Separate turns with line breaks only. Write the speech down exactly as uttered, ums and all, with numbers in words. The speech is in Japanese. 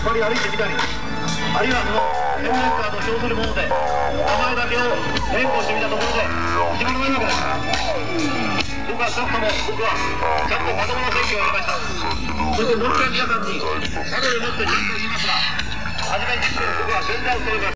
ぱり歩いてみたり、あるいはその天然カーと称するもので名前だけを変更してみたところで始まらないわけです。僕は少なくとも僕はちゃんとまともな選挙をやりました。そしてもう一回皆さんに角でもってちゃんと言いますが、初めに僕は全体を取ります。